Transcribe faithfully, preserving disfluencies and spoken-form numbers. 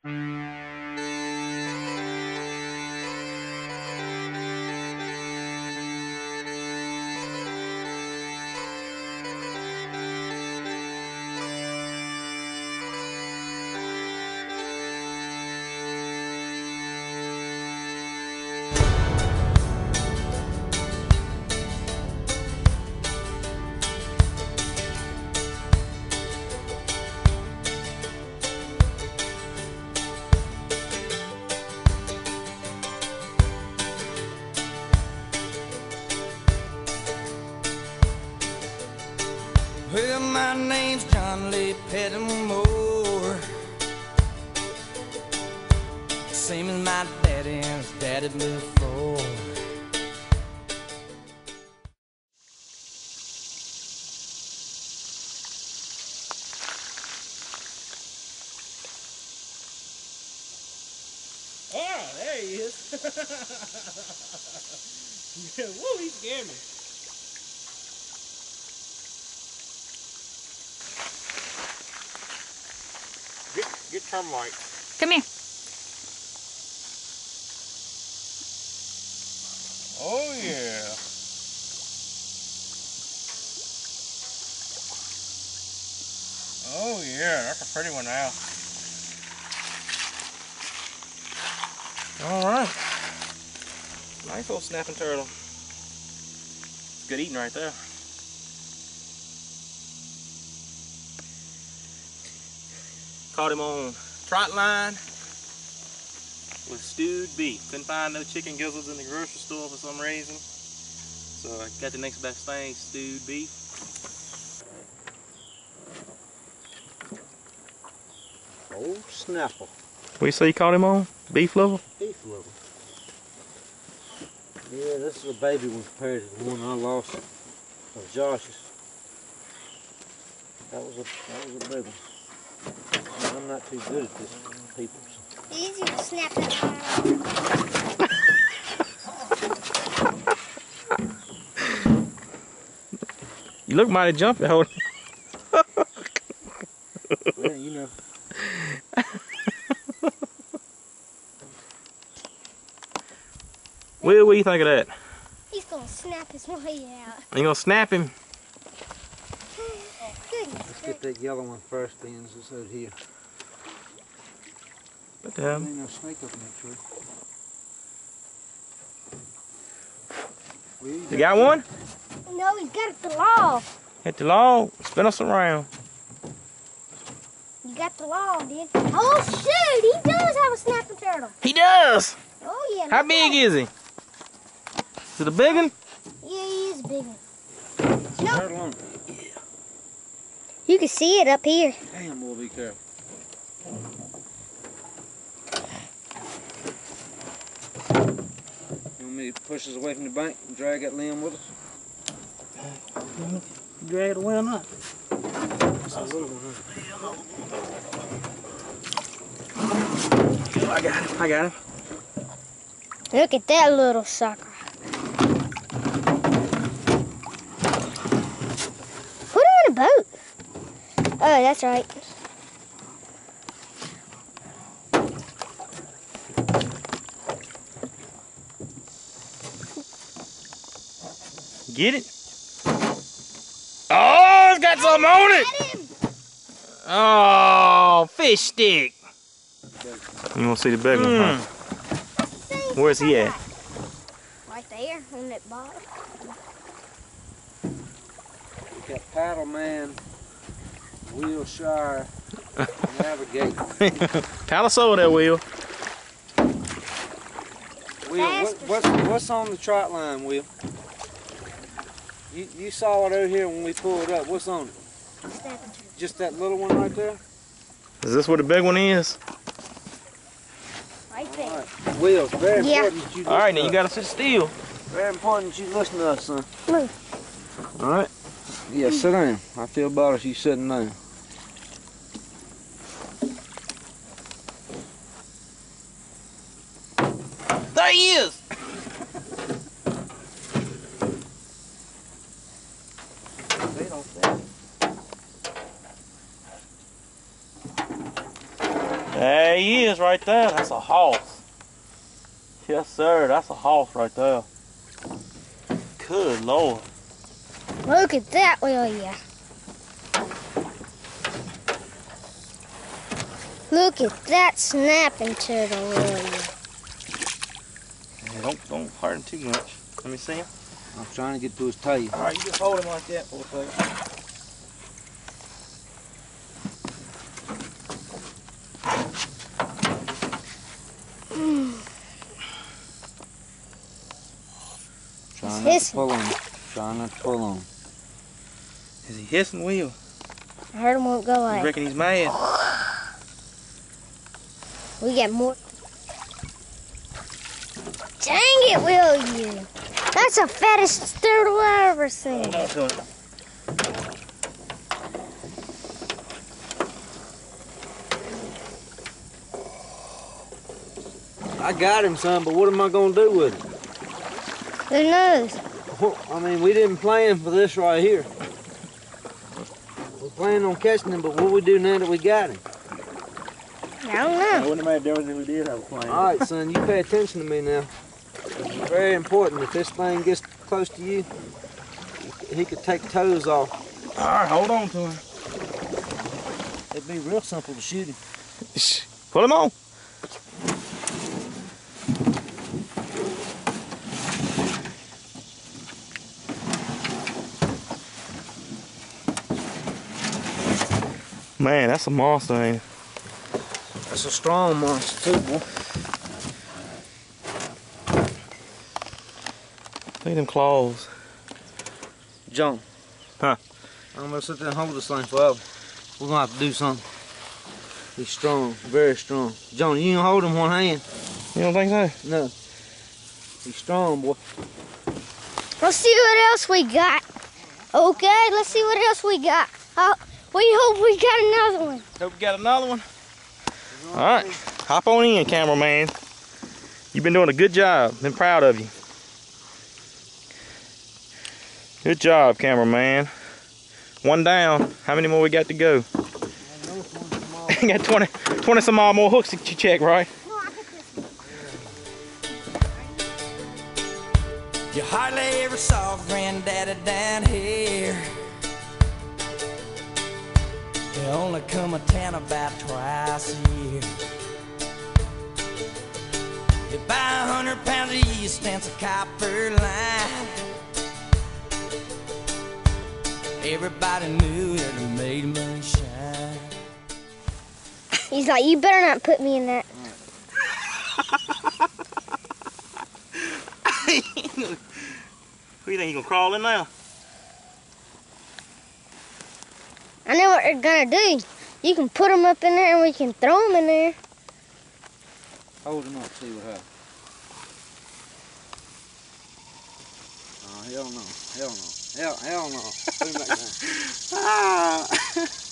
Well, my name's John Lee Pettimore, same as my daddy and his daddy before. Oh, there he is. Yeah, woo, he scared me. Get, get termite. Come here. Oh, yeah. Oh, yeah, that's a pretty one now. All right. Nice little snapping turtle. It's good eating right there. Caught him on trot line with stewed beef. Couldn't find no chicken gizzards in the grocery store for some reason. So I got the next best thing, stewed beef. Old snapper. What you say you caught him on? Beef liver? Beef liver. Yeah, this is a baby one compared to the one I lost of Josh's. That was a that was a big one. I'm not too good at this, people. Easy to snap that You look mighty jumpy, hold. Yeah, you know. Will, what do you think of that? He's gonna snap his way out. Are you gonna snap him? Goodness. Let's get that yellow one first, then, so it's out here. What the There hell? ain't no snake up in that tree. Well, You got one? No, he's got the log. Hit the log, spin us around. You got the log, dude. Oh shoot, he does have a snapping turtle. He does! Oh yeah. How look big at is he? Is it a big one? it. Yeah, he is a big one. turtle on it. You can see it up here. Damn, boy, be careful. You want me to push us away from the bank and drag that limb with us? Drag it away or not? It's a little one, huh? I got him, I got him. Look at that little sucker. Put him in a boat. Oh, that's right. Get it? Oh, it's got something on it! Oh, fish stick. You want to see the big one, huh? Where's he at? Right there on that bottom. We got Paddle Man, Will Shire, Navigator. Tell us over there, Will. Will, what, what's, what's on the trot line, Will? You, you saw it over here when we pulled up. What's on it? Just that little one right there? Is this where the big one is? Right there. All right. Will, it's very Yeah. important that you All right, listen now you to gotta sit still. us. Very important that you listen to us, son. Move. All right? Yeah, sit down. I feel better if you sitting down. There he is! There he he is right there. That's a horse. Yes, sir. That's a horse right there. Good Lord. Look at that, will ya? Look at that snapping turtle, will ya? Yeah, don't, don't hurt him too much. Let me see him. I'm trying to get to his tail. All right, you just hold him like that for a second. Trying not to hissing. pull on. Trying not to pull on. Is he hissing, Will? I heard him won't go You away. reckon he's mad? We got more. Dang it, will you? That's the fattest turtle I ever seen. Hold on to him. I got him, son, but what am I gonna do with him? Who knows? Well, I mean, we didn't plan for this right here. We planned on catching him, but what we do now that we got him? I don't know. It wouldn't have made a difference if we did have a plan. All right, son, you pay attention to me now. It's very important. If this thing gets close to you, he could take toes off. All right, hold on to him. It'd be real simple to shoot him. Put him on. Man, that's a monster, ain't it? That's a strong monster, too, boy. Look at them claws. John. Huh? I'm gonna sit there and hold this thing forever. We're gonna have to do something. He's strong, very strong. John, you can hold him one hand. You don't think so? No. He's strong, boy. Let's see what else we got. Okay, let's see what else we got. Uh, we hope we got another one. Hope we got another one. All right, hop on in, cameraman. You've been doing a good job. Been proud of you. Good job, cameraman. One down. How many more we got to go? Got twenty, twenty some odd more hooks that you check, right? You hardly ever saw Granddaddy down here. They only come a town about twice a year. You buy a hundred pounds of yeast, stands a copper line. Everybody knew that it made moonshine. He's like, you better not put me in that. Who you think he gonna crawl in now? I know what they're gonna do. You can put them up in there and we can throw them in there. Hold him up, see what happens. Oh, hell no. Hell no. Hell, hell no. Put him back down. Ah.